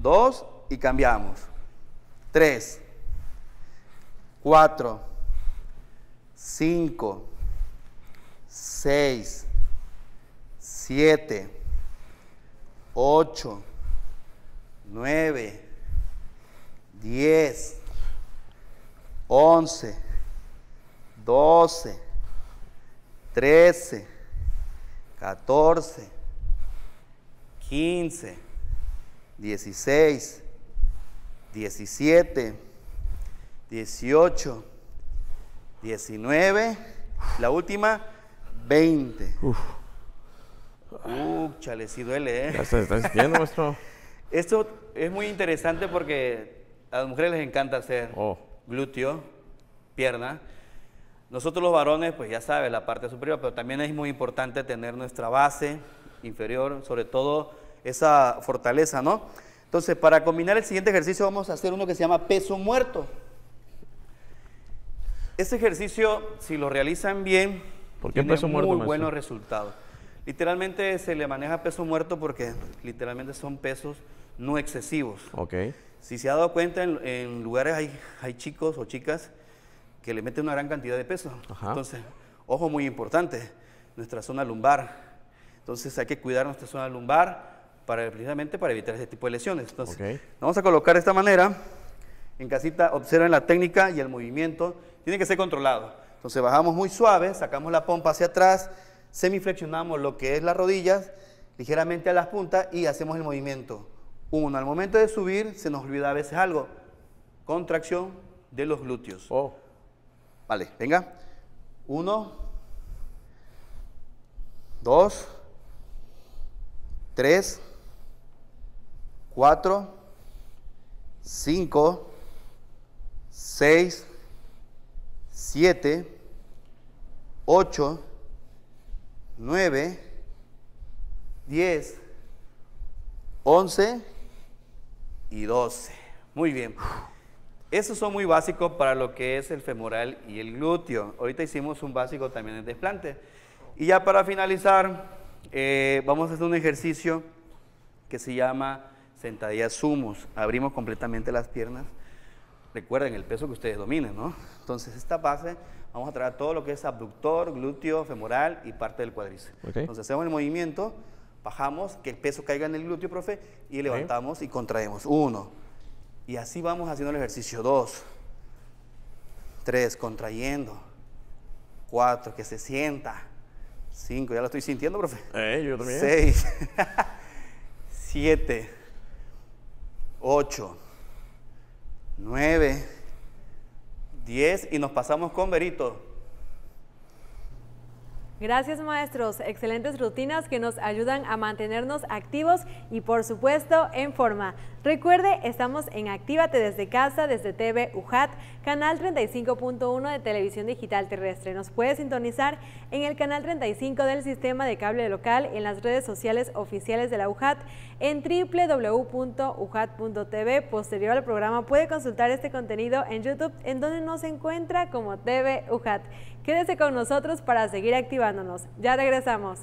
dos y cambiamos. tres, cuatro, cinco, seis, siete, ocho, nueve, diez, once, doce, trece, catorce, quince, dieciséis, diecisiete, dieciocho, diecinueve, la última, veinte. Uf. Uh, chale, sí duele, ¿eh? Ya se está sintiendo, maestro. Esto es muy interesante porque a las mujeres les encanta hacer Oh. glúteo, pierna. Nosotros los varones, pues ya sabes, la parte superior, pero también es muy importante tener nuestra base inferior, sobre todo esa fortaleza, ¿no? Entonces, para combinar el siguiente ejercicio vamos a hacer uno que se llama peso muerto. Este ejercicio, si lo realizan bien, ¿Por qué tiene peso muerto, muy maestro? buenos resultados. Literalmente se le maneja peso muerto porque literalmente son pesos no excesivos. Ok. Si se ha dado cuenta, en, en lugares hay, hay chicos o chicas que le meten una gran cantidad de peso. Ajá. Entonces, ojo muy importante, nuestra zona lumbar. Entonces hay que cuidar nuestra zona lumbar para, precisamente para evitar ese tipo de lesiones. Entonces, Ok. vamos a colocar de esta manera. En casita observen la técnica y el movimiento. Tiene que ser controlado. Entonces bajamos muy suave, sacamos la pompa hacia atrás, semiflexionamos lo que es las rodillas, ligeramente a las puntas y hacemos el movimiento. Uno, al momento de subir se nos olvida a veces algo. Contracción de los glúteos. Oh. Vale, venga. Uno, dos, tres, cuatro, cinco, seis, siete, ocho, nueve, diez, once y doce. Muy bien. Esos son muy básicos para lo que es el femoral y el glúteo. Ahorita hicimos un básico también de desplante. Y ya para finalizar, eh, vamos a hacer un ejercicio que se llama sentadillas sumos. Abrimos completamente las piernas. Recuerden el peso que ustedes dominen, ¿no? Entonces, esta base, vamos a traer todo lo que es abductor, glúteo, femoral y parte del cuádriceps. Okay. Entonces, hacemos el movimiento, bajamos, que el peso caiga en el glúteo, profe, y levantamos y contraemos. Uno. Y así vamos haciendo el ejercicio. Dos. Tres, contrayendo. Cuatro, que se sienta. Cinco, ya lo estoy sintiendo, profe. Eh, yo también. Seis. Siete. Ocho. nueve, diez y nos pasamos con Berito. Gracias, maestros. Excelentes rutinas que nos ayudan a mantenernos activos y, por supuesto, en forma. Recuerde, estamos en Actívate desde casa, desde T V U J A T, canal treinta y cinco punto uno de Televisión Digital Terrestre. Nos puede sintonizar en el canal treinta y cinco del sistema de cable local, en las redes sociales oficiales de la U J A T, en doble u doble u doble u punto u j a t punto t v. Posterior al programa puede consultar este contenido en YouTube, en donde nos encuentra como T V U J A T. Quédese con nosotros para seguir activándonos. Ya regresamos.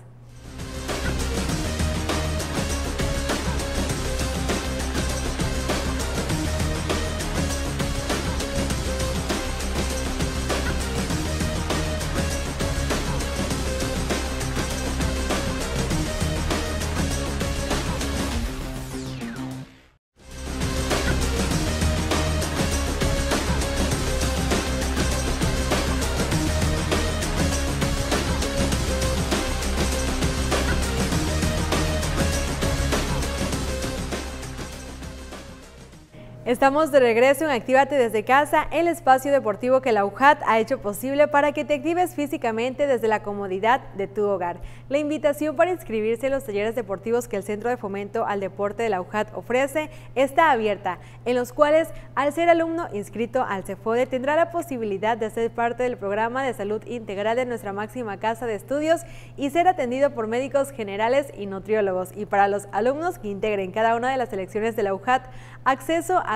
Estamos de regreso en Actívate desde casa, el espacio deportivo que la U J A T ha hecho posible para que te actives físicamente desde la comodidad de tu hogar. La invitación para inscribirse en los talleres deportivos que el Centro de Fomento al Deporte de la U J A T ofrece está abierta, en los cuales, al ser alumno inscrito al CEFODE, tendrá la posibilidad de ser parte del programa de salud integral de nuestra máxima casa de estudios y ser atendido por médicos generales y nutriólogos. Y para los alumnos que integren cada una de las selecciones de la U J A T, acceso a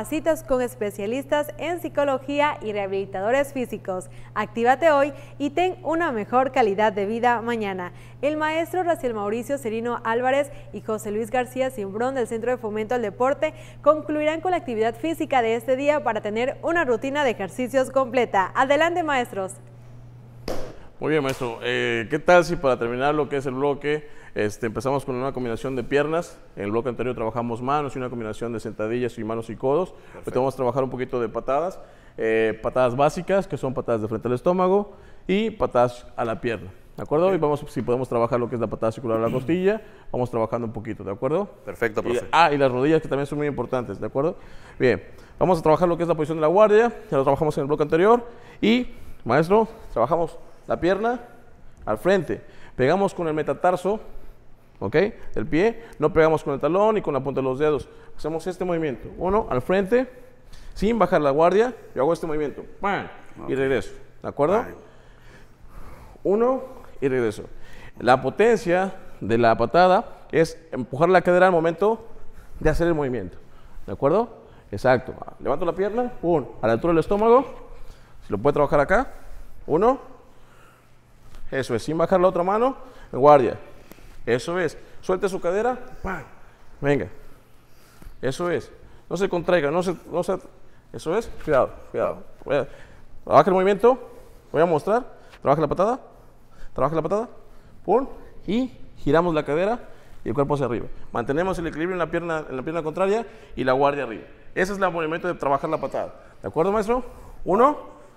a citas con especialistas en psicología y rehabilitadores físicos. Actívate hoy y ten una mejor calidad de vida mañana. El maestro Raciel Mauricio Serino Álvarez y José Luis García Cimbrón del Centro de Fomento al Deporte concluirán con la actividad física de este día para tener una rutina de ejercicios completa. Adelante, maestros. Muy bien, maestro. Eh, ¿Qué tal si para terminar lo que es el bloque, este, empezamos con una combinación de piernas? En el bloque anterior trabajamos manos y una combinación de sentadillas y manos y codos. Ahorita vamos a trabajar un poquito de patadas, eh, patadas básicas, que son patadas de frente al estómago y patadas a la pierna. ¿De acuerdo? Okay. Y vamos, si podemos trabajar lo que es la patada circular a la costilla, vamos trabajando un poquito, ¿de acuerdo? Perfecto, profe. Y, ah, y las rodillas, que también son muy importantes, ¿de acuerdo? Bien, vamos a trabajar lo que es la posición de la guardia, ya lo trabajamos en el bloque anterior. Y, maestro, trabajamos la pierna al frente, pegamos con el metatarso, ¿ok? Del pie, no pegamos con el talón ni con la punta de los dedos. Hacemos este movimiento, uno al frente, sin bajar la guardia, yo hago este movimiento, ¡pam! Y regreso, ¿de acuerdo? Uno y regreso. La potencia de la patada es empujar la cadera al momento de hacer el movimiento, ¿de acuerdo? Exacto. Levanto la pierna, uno, a la altura del estómago, si lo puede trabajar acá, uno. Eso es, sin bajar la otra mano, en guardia. Eso es, suelte su cadera, ¡pam! Venga. Eso es, no se contraiga, no se, no se, eso es, cuidado, cuidado. Trabaja el movimiento, voy a mostrar, trabaja la patada, trabaja la patada, pum, y giramos la cadera y el cuerpo hacia arriba. Mantenemos el equilibrio en la pierna, en la pierna contraria y la guardia arriba. Ese es el movimiento de trabajar la patada. ¿De acuerdo, maestro? Uno,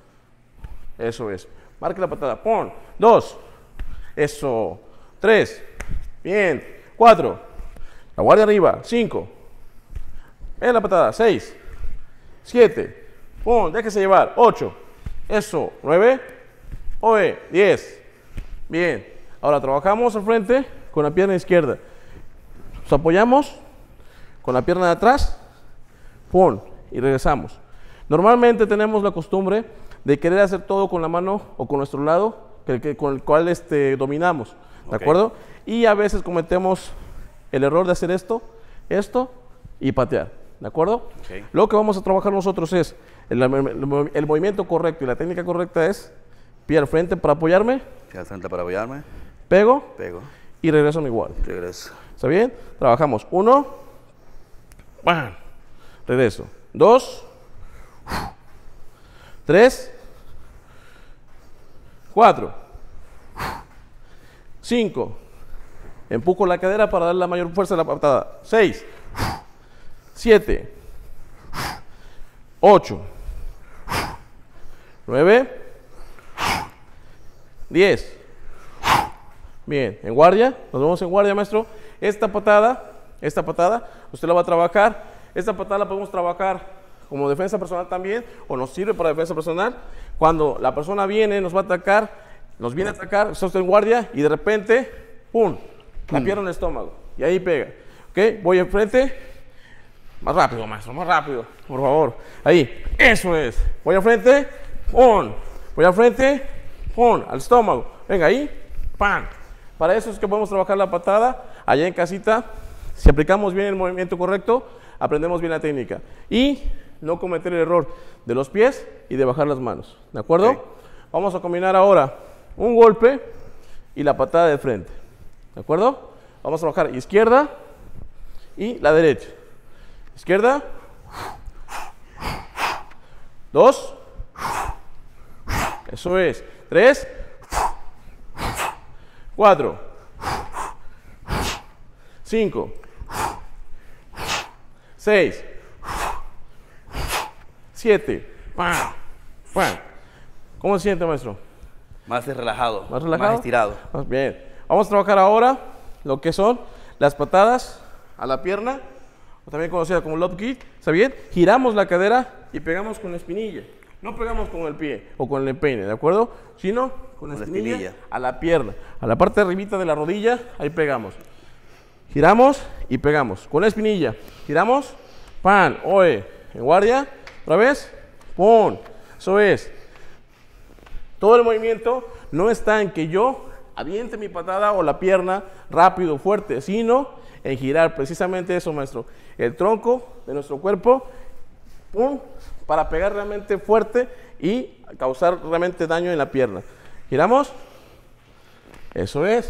eso es. Marque la patada, pon, dos, eso, tres, bien, cuatro, la guardia arriba, cinco, en la patada, seis, siete, pon, déjese llevar, ocho, eso, nueve, oe, diez, bien, ahora trabajamos al frente con la pierna izquierda, nos apoyamos con la pierna de atrás, pon, y regresamos. Normalmente tenemos la costumbre de querer hacer todo con la mano o con nuestro lado, que, que, con el cual este, dominamos, ¿de okay. acuerdo? Y a veces cometemos el error de hacer esto, esto y patear, ¿de acuerdo? Okay. Lo que vamos a trabajar nosotros es, el, el, el movimiento correcto y la técnica correcta es pie al frente para apoyarme. Pie al frente para apoyarme. Pego. Pego. Y regreso a mi guardia. Regreso. ¿Está bien? Trabajamos. Uno. ¡Bam! Regreso. Dos. Tres. Cuatro. Cinco. Empujo la cadera para dar la mayor fuerza a la patada. Seis. Siete. Ocho. Nueve. Diez. Bien, en guardia. Nos vemos en guardia, maestro. Esta patada, esta patada, usted la va a trabajar. Esta patada la podemos trabajar como defensa personal también, o nos sirve para defensa personal. Cuando la persona viene, nos va a atacar, nos viene a atacar, usted está en guardia y de repente, ¡pum!, la pierna en el estómago y ahí pega. ¿Ok? Voy al frente, más rápido, maestro, más rápido, por favor. Ahí, eso es. Voy al frente, ¡pum! Voy al frente, ¡pum!, al estómago. Venga, ahí, ¡pam! Para eso es que podemos trabajar la patada allá en casita. Si aplicamos bien el movimiento correcto, aprendemos bien la técnica. Y no cometer el error de los pies y de bajar las manos. ¿De acuerdo? Okay. Vamos a combinar ahora un golpe y la patada de frente. ¿De acuerdo? Vamos a trabajar izquierda y la derecha. Izquierda. Dos. Eso es. Tres. Cuatro. Cinco. Seis. Siete. ¡Pam! ¡Pam! ¿Cómo se siente, maestro? Más relajado. Más relajado. Más estirado. Más bien. Vamos a trabajar ahora lo que son las patadas a la pierna, o también conocida como love kick. ¿Está bien? Giramos la cadera y pegamos con la espinilla. No pegamos con el pie o con el empeine, ¿de acuerdo? Sino con la, con espinilla, la espinilla a la pierna. A la parte de arribita de la rodilla, ahí pegamos. Giramos y pegamos. Con la espinilla. Giramos. ¡Pan! ¡Oe! En guardia. Otra vez. ¡Pum! Eso es. Todo el movimiento no está en que yo aviente mi patada o la pierna rápido, fuerte, sino en girar precisamente eso, maestro. El tronco de nuestro cuerpo pum, para pegar realmente fuerte y causar realmente daño en la pierna. Giramos. Eso es.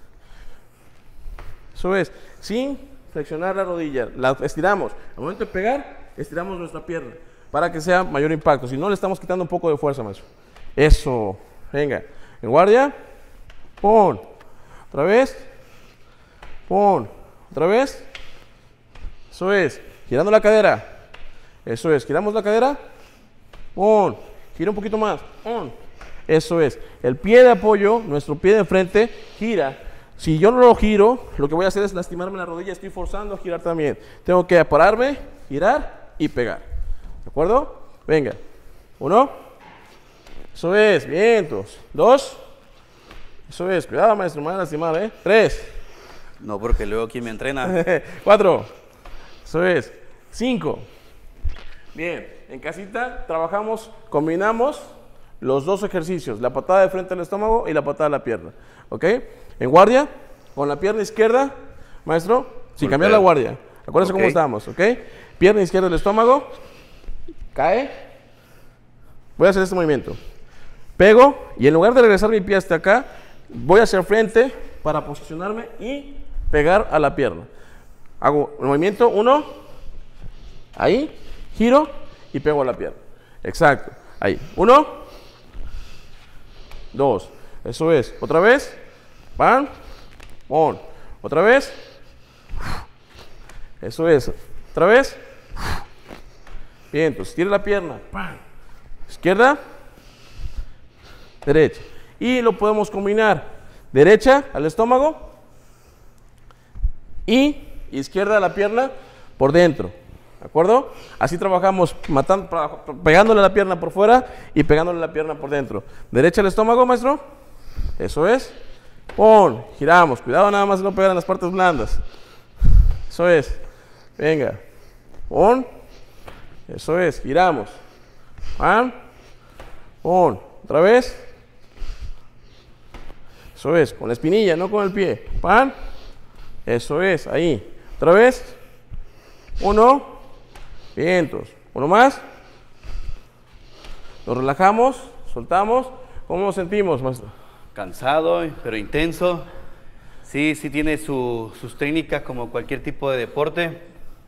Eso es. Sin flexionar la rodilla. La estiramos. Al momento de pegar, estiramos nuestra pierna para que sea mayor impacto. Si no, le estamos quitando un poco de fuerza, maestro. Eso. Venga. En guardia. Pon. Otra vez. Pon. Otra vez. Eso es. Girando la cadera. Eso es. Giramos la cadera. Pon. Gira un poquito más. Pon. Eso es. El pie de apoyo, nuestro pie de frente, gira. Si yo no lo giro, lo que voy a hacer es lastimarme la rodilla. Estoy forzando a girar también. Tengo que pararme, girar y pegar. ¿De acuerdo? Venga. Uno. Eso es. Vientos. Dos. Eso es. Cuidado, maestro. Me van a lastimar, ¿eh? Tres. No, porque luego quien me entrena. Cuatro. Eso es. Cinco. Bien. En casita trabajamos, combinamos los dos ejercicios, la patada de frente al estómago y la patada a la pierna, ¿ok? En guardia, con la pierna izquierda, maestro, sin cambiar la guardia. Acuérdense okay. cómo estábamos, ¿ok? Pierna izquierda del estómago, cae. Voy a hacer este movimiento. Pego y en lugar de regresar mi pie hasta acá, voy hacia el frente para posicionarme y pegar a la pierna. Hago el movimiento, uno, ahí, giro y pego a la pierna. Exacto, ahí, uno, dos, eso es, otra vez, pan, pon, otra vez, eso es, otra vez, bien, entonces tira la pierna, pan, izquierda, derecha, y lo podemos combinar, derecha al estómago y izquierda a la pierna por dentro. ¿De acuerdo? Así trabajamos matando, pegándole la pierna por fuera y pegándole la pierna por dentro. Derecha al estómago, maestro. Eso es. Pon, giramos. Cuidado nada más de no pegar en las partes blandas. Eso es. Venga. Pon. Eso es. Giramos. Pan. Pon. Otra vez. Eso es. Con la espinilla, no con el pie. Pan. Eso es. Ahí. Otra vez. Uno. Vientos. Uno más. Nos relajamos, soltamos. ¿Cómo nos sentimos, maestro? Cansado, pero intenso. Sí, sí tiene su, sus técnicas como cualquier tipo de deporte.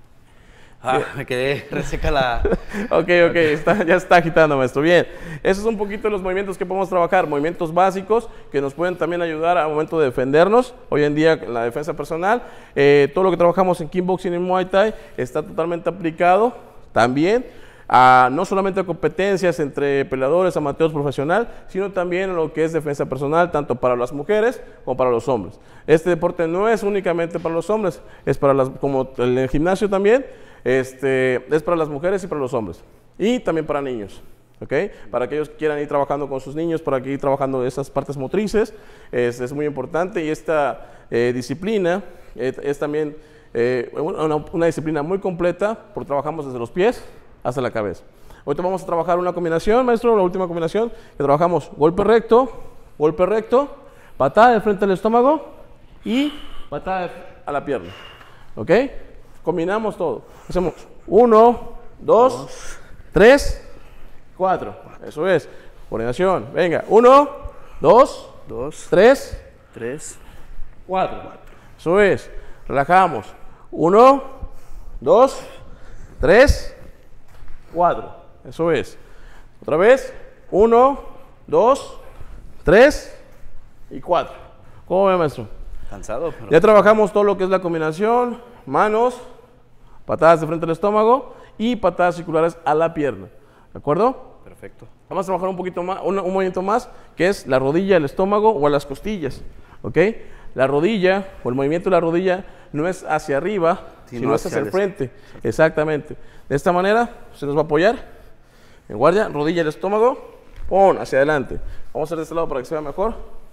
Ah, me quedé reseca la... ok, ok, está, ya está agitando, maestro. Bien, esos son un poquito los movimientos que podemos trabajar, movimientos básicos que nos pueden también ayudar al momento de defendernos. Hoy en día, en la defensa personal, eh, todo lo que trabajamos en kickboxing y Muay Thai está totalmente aplicado también a no solamente a competencias entre peleadores, amateurs, profesional, sino también a lo que es defensa personal, tanto para las mujeres como para los hombres. Este deporte no es únicamente para los hombres, es para las, como el gimnasio también, Este, es para las mujeres y para los hombres y también para niños, ¿okay? Para aquellos que quieran ir trabajando con sus niños, para que ir trabajando esas partes motrices, es, es muy importante. Y esta eh, disciplina eh, es también eh, una, una disciplina muy completa, porque trabajamos desde los pies hasta la cabeza. Ahorita vamos a trabajar una combinación, maestro, la última combinación, que trabajamos golpe recto, golpe recto, patada de frente al estómago y patada a la pierna, ¿ok? Combinamos todo. Hacemos uno, dos, dos, tres, cuatro. Eso es. Coordinación. Venga. Uno, dos, dos, tres, tres, cuatro. Eso es. Relajamos. Uno, dos, tres, cuatro. Eso es. Otra vez. Uno, dos, tres y cuatro. ¿Cómo ve, maestro? Cansado. Pero... Ya trabajamos todo lo que es la combinación. Manos, patadas de frente al estómago y patadas circulares a la pierna. ¿De acuerdo? Perfecto. Vamos a trabajar un poquito más, un, un movimiento más, que es la rodilla, el estómago o a las costillas. ¿Ok? La rodilla o el movimiento de la rodilla no es hacia arriba, sino, sino es hacia, hacia el frente. Exactamente. De esta manera se nos va a apoyar. En guardia, rodilla, el estómago, pon hacia adelante. Vamos a hacer de este lado para que se vea mejor.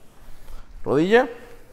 Rodilla,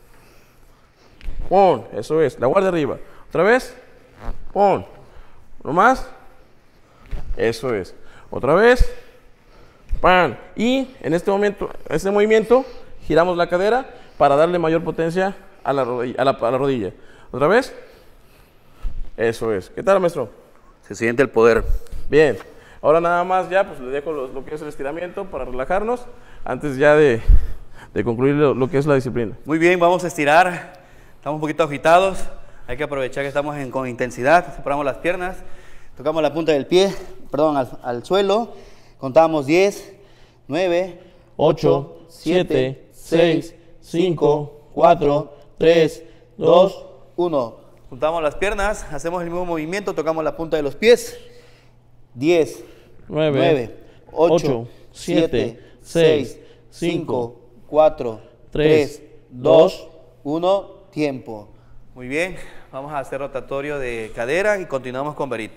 pon, eso es, la guardia arriba. Otra vez, pon, uno más, eso es. Otra vez, pan. Y en este momento, este movimiento, giramos la cadera para darle mayor potencia a la rodilla. A la, a la rodilla. Otra vez, eso es. ¿Qué tal, maestro? Se siente el poder. Bien, ahora nada más ya, pues le dejo lo, lo que es el estiramiento para relajarnos, antes ya de, de concluir lo, lo que es la disciplina. Muy bien, vamos a estirar. Estamos un poquito agitados. Hay que aprovechar que estamos en, con intensidad. Separamos las piernas. Tocamos la punta del pie, perdón, al, al suelo. Contamos diez, nueve, ocho, siete, seis, cinco, cuatro, tres, dos, uno. Juntamos las piernas, hacemos el mismo movimiento, tocamos la punta de los pies. diez, nueve, ocho, siete, seis, cinco, cuatro, tres, dos, uno, tiempo. Muy bien, vamos a hacer rotatorio de cadera y continuamos con Berito.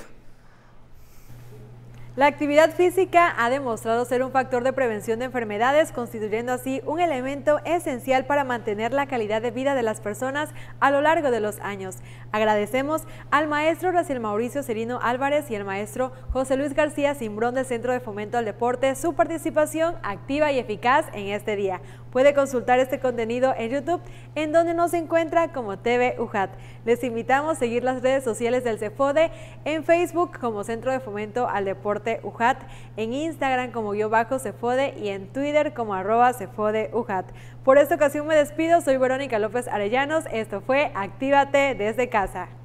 La actividad física ha demostrado ser un factor de prevención de enfermedades, constituyendo así un elemento esencial para mantener la calidad de vida de las personas a lo largo de los años. Agradecemos al maestro Raciel Mauricio Serino Álvarez y al maestro José Luis García Cimbrón del Centro de Fomento al Deporte su participación activa y eficaz en este día. Puede consultar este contenido en YouTube, en donde nos encuentra como T V U J A T. Les invitamos a seguir las redes sociales del CEFODE, en Facebook como Centro de Fomento al Deporte U J A T, en Instagram como guión bajo CEFODE y en Twitter como arroba CEFODE U J A T. Por esta ocasión me despido, soy Verónica López Arellanos, esto fue Actívate desde casa.